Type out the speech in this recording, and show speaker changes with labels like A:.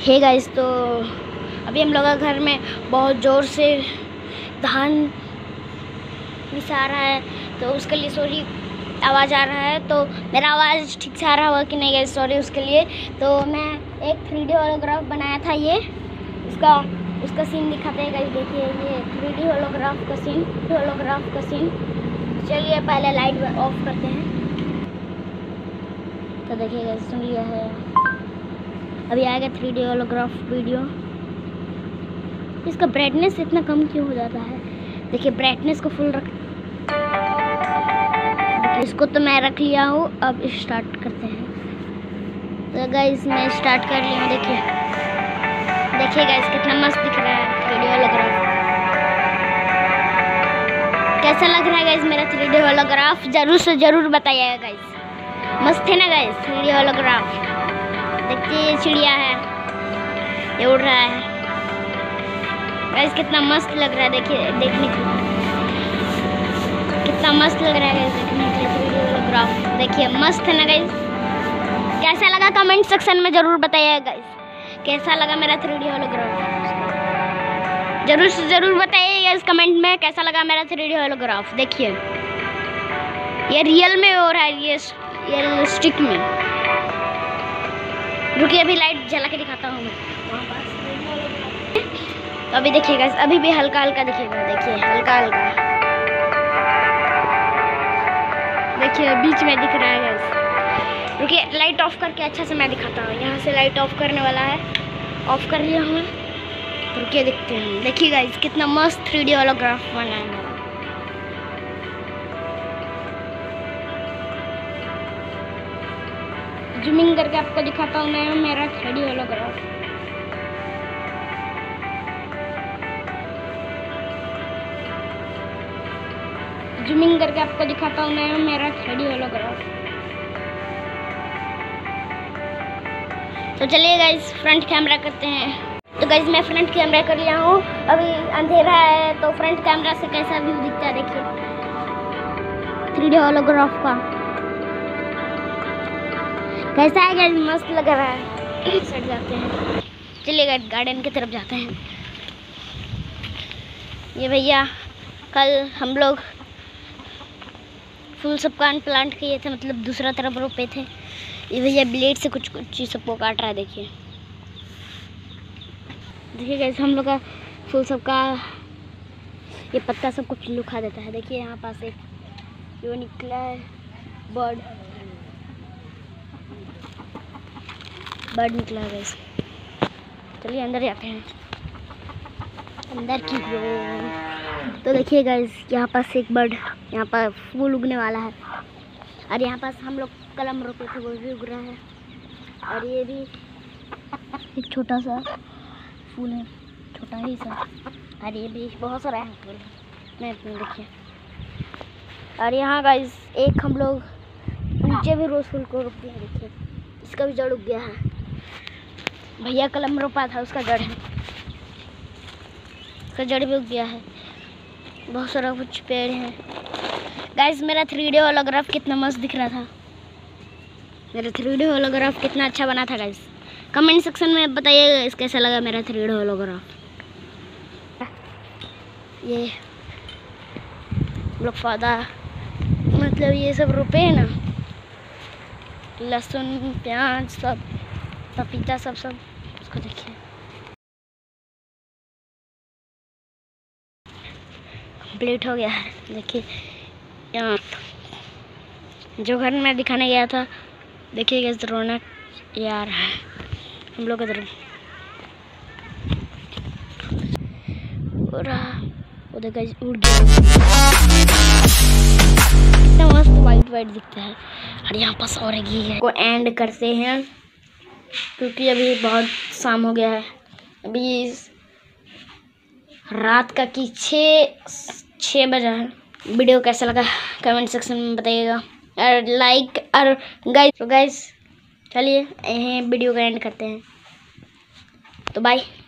A: Hey guys, तो अभी हम लोग का घर में बहुत ज़ोर से धान मिसा रहा है, तो उसके लिए सॉरी आवाज़ आ रहा है। तो मेरा आवाज़ ठीक से आ रहा होगा कि नहीं गाइस, सॉरी उसके लिए। तो मैं एक 3D होलोग्राफ बनाया था, ये उसका सीन दिखाते हैं गाइस। देखिए ये 3D होलोग्राफ का सीन। चलिए पहले लाइट ऑफ करते हैं। तो देखिए गाइस, सुन लिया है, अभी आएगा 3D होलोग्राफ वीडियो। इसका ब्राइटनेस इतना कम क्यों हो जाता है? देखिए ब्राइटनेस को फुल रख, इसको तो मैं रख लिया हूँ। अब स्टार्ट करते हैं। तो गाइस मैं स्टार्ट कर लिया हूँ। देखिए गाइस कितना मस्त दिख रहा है 3D होलोग्राफ। कैसा लग रहा है गाइस मेरा 3D होलोग्राफ? जरूर से जरूर बताइएगा गाइस। मस्त है ना गाइस 3D होलोग्राफ? देखिए ये चिड़िया है, ये उड़ रहा है गाइस, कितना मस्त लग रहा है। देखिए देखने को कितना मस्त लग रहा है गाइस देखने के लिए 3D होलोग्राफ। देखिए मस्त है ना गाइस? कैसा लगा कमेंट सेक्शन में जरूर बताइएगा गाइस। कैसा लगा मेरा 3D होलोग्राफ? जरूर से जरूर बताइएगा इस कमेंट में कैसा लगा मेरा 3D होलोग्राफ। देखिए ये रियल में हो रहा है, ये रियलिस्टिक में। रुकिए अभी लाइट जला के दिखाता हूँ मैं। तो अभी देखिएगा, अभी भी हल्का हल्का दिखेगा। देखिए हल्का हल्का, देखिए बीच में दिख रहा है गाइस। रुकिए लाइट ऑफ करके अच्छा से मैं दिखाता हूँ। यहाँ से लाइट ऑफ करने वाला है, ऑफ कर लिया हूँ। रुकिए देखते हैं। देखिए गाइस कितना मस्त 3D होलोग्राफ बना है मेरा। जूमिंग करके आपको दिखाता हूँ मैं मेरा 3D होलोग्राफ। जूमिंग करके आपको दिखाता हूँ मैं मेरा 3D होलोग्राफ। तो चलिए गाइस फ्रंट कैमरा करते हैं। तो गाइस मैं फ्रंट कैमरा कर लिया हूँ। अभी अंधेरा है तो फ्रंट कैमरा से कैसा व्यू दिखता है देखिए 3D होलोग्राफ का। कैसा है गाइस? मस्त लग रहा है। सट जाते हैं, चलिए गाइस गार्डन की तरफ जाते हैं। ये भैया कल हम लोग फूल सब का प्लांट किए थे, मतलब दूसरा तरफ रोपे थे। ये भैया ब्लेड से कुछ चीज़ सबको काट रहा है। देखिए गाइस हम लोग का फूल सब का ये पत्ता सबको पिल्लू खा देता है। देखिए यहाँ पास एक जो निकला है बर्ड निकला है गाइस। चलिए अंदर जाते हैं, अंदर की ओर। तो देखिए गाइस यहाँ पास एक बर्ड, यहाँ पर फूल उगने वाला है। और यहाँ पास हम लोग कलम रोपे थे, वो भी उग रहा है। और ये भी एक छोटा सा फूल है, छोटा ही सा। और ये भी बहुत सारा है फूल में देखिए। और यहाँ गाइस एक हम लोग नीचे भी रोज़ फूल को रोप दिया। देखिए इसका भी जड़ उग गया है। भैया कलम रोपा था, उसका जड़ है, उसका जड़ भी उग गया है। बहुत सारा कुछ पेड़ है गाइस। मेरा 3D होलोग्राफ कितना मस्त दिख रहा था। मेरा 3D होलोग्राफ कितना अच्छा बना था गाइस। कमेंट सेक्शन में बताइएगा इस कैसा लगा मेरा 3D होलोग्राफ। ये लोग पौधा मतलब ये सब रोपे हैं ना, लहसुन प्याज सब, पपीता सब उसको देखिए कंप्लीट हो गया है। देखिए यहाँ जो घर में दिखाने गया था, देखिएगा इस रौनक ये आ रहा है हम लोग इधर। उधर गाइस उड़ गया, कितना मस्त वाइट दिखता है। और यहाँ पास और एक ही है। को एंड करते हैं क्योंकि अभी बहुत शाम हो गया है। अभी रात का की 6 बजा है। वीडियो कैसा लगा कमेंट सेक्शन में बताइएगा और लाइक और गाइस चलिए यहीं वीडियो का एंड करते हैं। तो बाय।